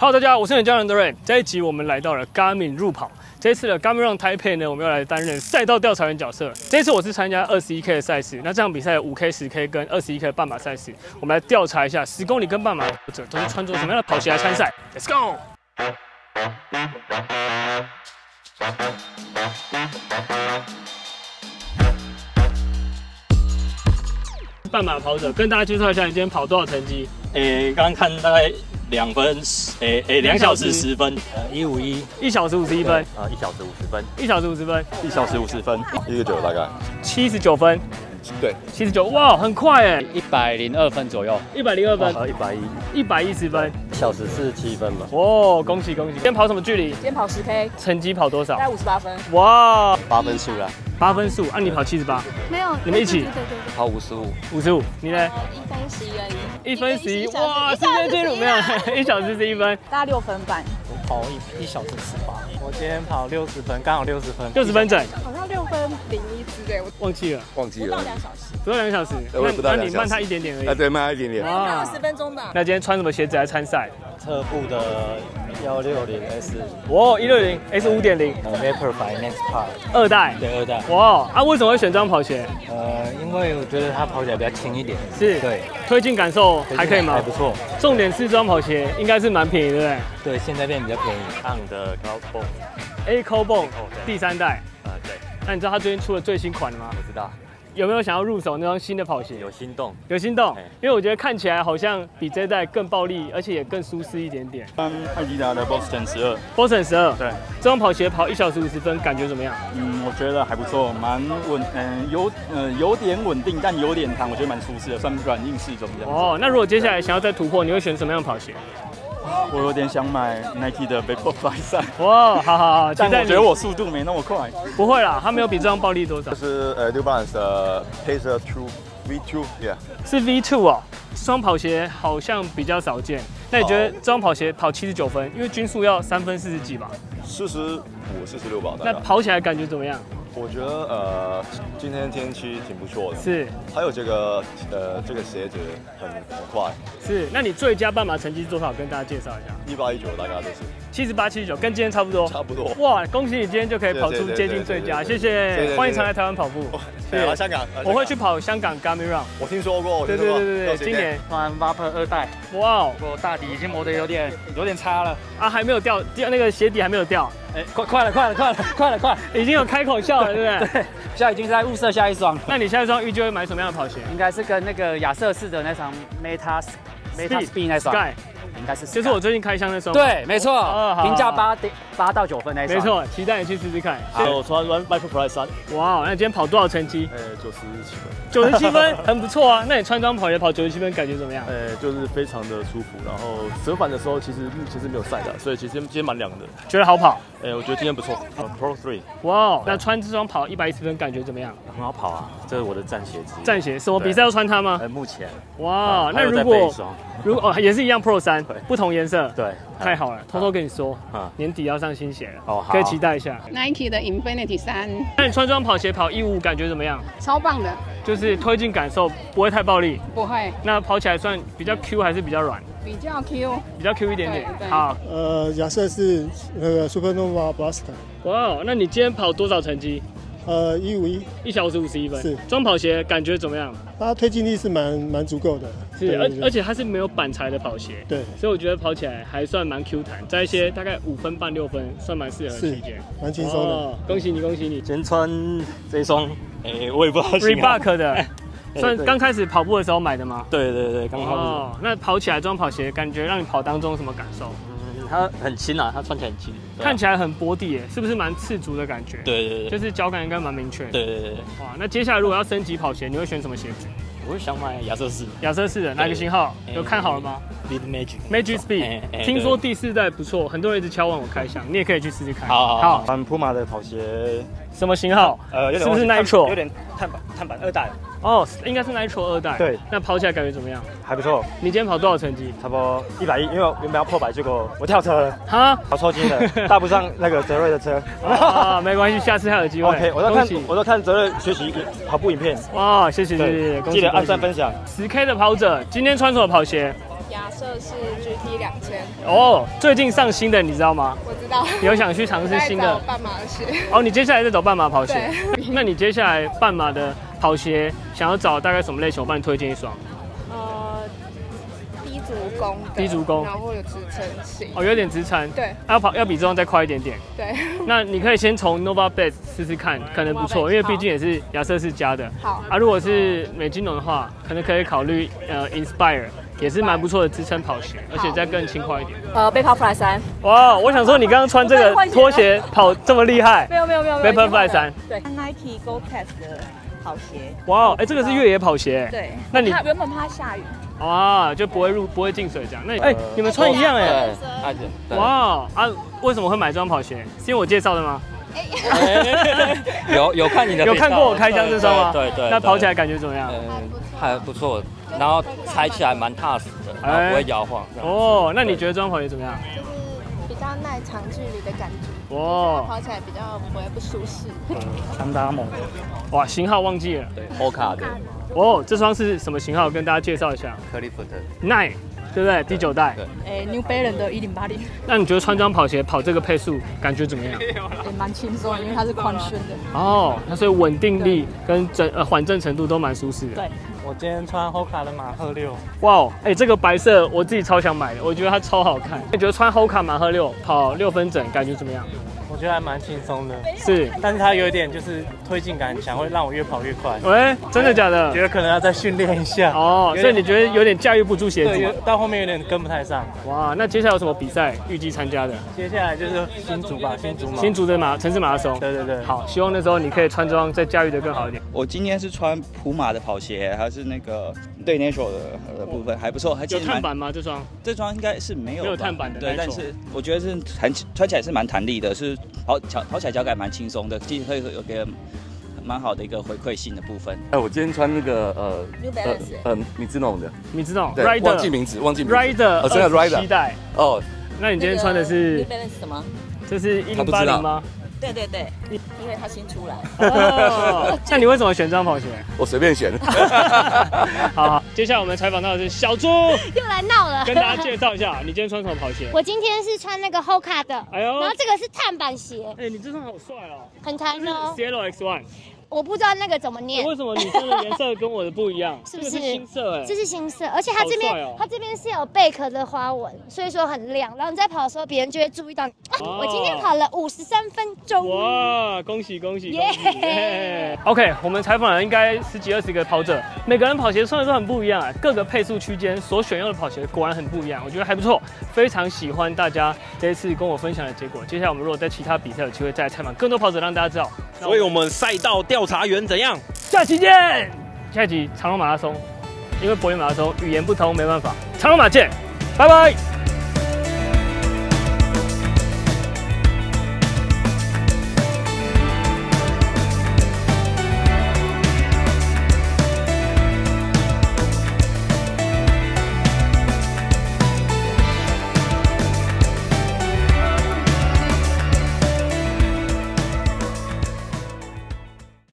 Hello， 大家好，我是你的教练Ray。这一集我们来到了 Garmin 路跑。这一次的 Garmin Run Taipei 呢，我们要来担任赛道调查员角色。这一次我是参加21K 的赛事，那这场比赛有5K、10K 跟21K 的半马赛事，我们来调查一下10公里跟半马跑者都是穿着什么样的跑鞋来参赛。Let's go！ 半马跑者跟大家介绍一下，你今天跑多少成绩？ 刚刚看大概2分，2小时10分，151，1 小时51分 ，1小时50分 ，1小时50分 ，1小时50分，1个9大概 79分， 对 ，79，哇，很快哎 ，102分左右 ，102分 ，110 ，110分 ，1小时47分吧。 哦，恭喜恭喜！今天跑什么距离？ 今天跑10K， 成绩跑多少？ 大概58分。 哇 ，8分数啦 ，8分数，按你跑78， 没有， 你们一起对， 跑55， 你呢 ？1分11而已。 1分11，哇，时间记录没有，1小时11分， 大概6分半。 我跑1小时18，我今天跑60分，刚好60分 ，60分整， 好像6分01之类，我忘记了， 不到2小时， 不到2小时，那你慢他一点点而已， 对，慢他一点点， 大概10分钟吧。 那今天穿什么鞋子来参赛？ 特步的160S， 哇，160 S 5.0 Vaporfly Max Part 2代， 对2代。 哇，啊，为什么会选这双跑鞋？ 因为我觉得它跑起来比较轻一点， 是， 对， 推进感受还可以吗？ 还不错。 重点是这双跑鞋应该是蛮便宜，对不对？ 对，现在变比较便宜。 On 的 Echo Bone 第3代， 对。 那你知道它最近出了最新款了吗？ 我知道。 有没有想要入手那双新的跑鞋？ 有心动， 有心动，因为我觉得看起来好像比这代更暴力，而且也更舒适一点点。 艾迪达的 Boston 12 ，Boston 12， 对， 这双跑鞋跑1小时50分，感觉怎么样？ 我觉得还不错，蛮稳，有点稳定，但有点弹，我觉得蛮舒适的，算软硬适中这样。 哦，那如果接下来想要再突破，你会选什么样的跑鞋？ 我有点想买 Nike 的 Vaporfly 3。 哇，好， 但我觉得我速度没那么快。 不会啦，它没有比这双暴力多少。 这是New Balance 的 Pacer True V2， 是 V2 哦。这双跑鞋好像比较少见。那你觉得这双跑鞋跑79分，因为均速要3分40几吧 ？45、46吧。 那跑起来感觉怎么样？ 我觉得今天天气挺不错的， 是， 还有这个鞋子很快， 是。那你最佳半马成绩是多少？跟大家介绍一下。 181.9大概都是 78、79，跟今天差不多。 差不多。 哇，恭喜你今天就可以跑出接近最佳，谢谢。欢迎常来台湾跑步。 对，来香港。 我会去跑香港 Garmin Run。 我听说过。 对，今年穿 Vapor 2代。 哇哦， 我大底已经磨得有点差了。 啊，还没有掉，那个鞋底还没有掉。 快了， 已经有开口笑了，对不对？ 对，现在已经是在物色下一双。 那你下一双预计会买什么样的跑鞋？ 应该是跟那个亚瑟士的那双 Meta Speed 那双。应该是， 就是我最近开箱那双。 对，没错，评价8到9分那双。 没错，期待你去试试看。 我穿 Vaporfly 3。 哇，那你今天跑多少成绩 ？97分。 97分，很不错啊。那你穿这双跑鞋跑97分，感觉怎么样？ 就是非常的舒服。然后折返的时候其实没有晒的，所以其实今天蛮凉的。 觉得好跑？ 我觉得今天不错。Pro 3。 哇，那穿这双跑110分，感觉怎么样？ 很好跑啊，这是我的战鞋之一。 战鞋，什么比赛要穿它吗？ 目前。 哇，那如果也是一样 Pro 3，不同颜色。 对， 太好了，偷偷跟你说，年底要上新鞋了， 哦， 可以期待一下。 Nike 的 Infinity 3。 那你穿这双跑鞋跑155，感觉怎么样？ 超棒的， 就是推进感受不会太暴力。 不会。 那跑起来算比较 Q 还是比较软？ 比较 Q， 比较 Q 一点点。好， 假设是那个 Supernova Blast。 哇，那你今天跑多少成绩 ？151，1 小时51分。 是。 装跑鞋感觉怎么样？ 它推进力是蛮足够的。 是，而且它是没有板材的跑鞋。 对。 所以我觉得跑起来还算蛮 Q 弹，在一些大概5分半6分，算蛮适合区间。 蛮轻松的。 恭喜你，恭喜你！ 今天穿这一双，我也不知道。 Reebok 的。算刚开始跑步的时候买的吗？ 对，刚好。 哦，那跑起来装跑鞋，感觉让你跑当中什么感受？ 它很轻啊，它穿起来很轻， 看起来很薄底耶，是不是蛮赤足的感觉？ 对， 就是脚感应该蛮明确。 对。 哇，那接下来如果要升级跑鞋，你会选什么鞋子？ 我会想买亚瑟士的，哪个型号？有看好了吗 ？Magic Speed， 听说第4代不错，很多人一直敲碗我开箱，你也可以去试试看。 好。 穿 Puma 的跑鞋， 什么型号？ 是不是 Nitro？ 有点碳板2代。 哦，应该是 Nitro 2代。 对。 那跑起来感觉怎么样？ 还不错。 你今天跑多少成绩？ 差不多110，因为我原本要破100，结果我跳车了。 哈？ 跑抽筋了，搭不上那个泽瑞的车。 没关系，下次还有机会。 OK， 我都看泽瑞学习跑步影片。 哇，谢谢， 记得按赞分享。 10K 的跑者今天穿什么跑鞋？ 亚瑟士 GT2000。 哦，最近上新的你知道吗？ 我知道。 有想去尝试新的半马的鞋。 哦，你接下来在找半马跑鞋。 对。 那你接下来半马的跑鞋想要找大概什么类型？我帮你推荐一双。 低足弓的。 低足弓。 然后有支撑性。 哦，有点直撑。 对。 要比这双再快一点点。 对。 那你可以先从 Nova Base 试试看，可能不错，因为毕竟也是亚瑟士家的。 好。 如果是美津浓的话，可能可以考虑Inspire。也是蛮不错的支撑跑鞋，而且再更轻快一点。 Vaporfly 3。 哇，我想说你刚刚穿这个拖鞋跑这么厉害。 没有。 Vaporfly 3。 对 ，Nike Gore-Tex 的跑鞋。 哇，这个是越野跑鞋。 对。 那你原本怕下雨。 哇，就不会进水这样。那你们穿一样哎。哇为什么会买这双跑鞋？是因为我介绍的吗？ 有看你的， 有看过我开箱这双吗？ 对。 那跑起来感觉怎么样？ 还不错，然后踩起来蛮踏实的，然后不会摇晃。 哦，那你觉得这双跑鞋怎么样？ 就是比较耐长距离的感觉。 哇， 跑起来比较不会不舒适。 强达猛。 哇，型号忘记了。 对 ，Hoka 的。 哦，这双是什么型号？跟大家介绍一下。 克利夫的 9，对不对？第9代。 New Balance 的1080。 那你觉得穿这双跑鞋跑这个配速感觉怎么样？ 也蛮轻松，因为它是宽楦的。 哦，那所以稳定力跟缓震程度都蛮舒适的。 对。 我今天穿 Hoka 的马赫6。 哇，这个白色我自己超想买的，我觉得它超好看。你觉得穿 Hoka 马赫6跑6分整感觉怎么样？ 我觉得还蛮轻松的， 是， 但是它有一点就是推进感很强，会让我越跑越快。 喂，真的假的？ 觉得可能要再训练一下。 哦，所以你觉得有点驾驭不住鞋子？ 对，到后面有点跟不太上。 哇，那接下来有什么比赛预计参加的？ 接下来就是新竹吧， 新竹的城市马拉松。 对。 好，希望那时候你可以穿这双再驾驭得更好一点。 我今天是穿普马的跑鞋，还是那个对 Natural 的部分还不错， 有碳板吗？这双应该是没有碳板的， 对，但是我觉得是穿起来是蛮弹力的，是跑起来脚感蛮轻松的，其实会有个蛮好的一个回馈性的部分。 我今天穿那个米兹农的， 对， 忘记名字 ，Rider， 真的 Rider 7代。哦，那你今天穿的是 New Balance 什么？ 这是1080吗？ 对，因为它新出来。 哦，那你为什么选这双跑鞋？ 我随便选。 好，接下来我们采访到的是小猪， 又来闹了。 跟大家介绍一下，你今天穿什么跑鞋？ 我今天是穿那个 Hoka 的，然后这个是碳板鞋。 你这双好帅哦， 很弹哦。 Cielo X1。 我不知道那个怎么念。 为什么你穿的颜色跟我的不一样？ 是不是？ 这是新色这是新色，而且它这边是有贝壳的花纹，所以说很亮。然后你在跑的时候，别人就会注意到你。我今天跑了53分钟。 哇，恭喜！OK， 我们采访了应该10几20个跑者，每个人跑鞋穿的都很不一样各个配速区间所选用的跑鞋果然很不一样，我觉得还不错，非常喜欢大家这一次跟我分享的结果。接下来我们如果在其他比赛有机会再来采访更多跑者，让大家知道。 所以我们赛道调查员怎样？ 下期见！下一集长荣马拉松，因为柏林马拉松语言不通没办法，长荣马见，拜拜。